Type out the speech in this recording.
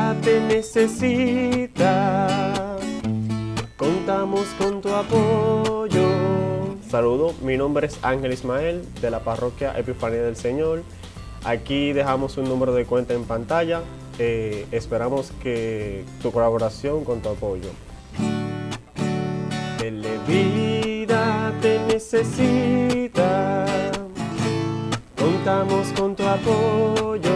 vida te necesita, contamos con tu apoyo. Saludos, mi nombre es Ángel Ismael de la parroquia Epifanía del Señor. Aquí dejamos un número de cuenta en pantalla. Esperamos que tu colaboración con tu apoyo. Televida te necesita, contamos con tu apoyo.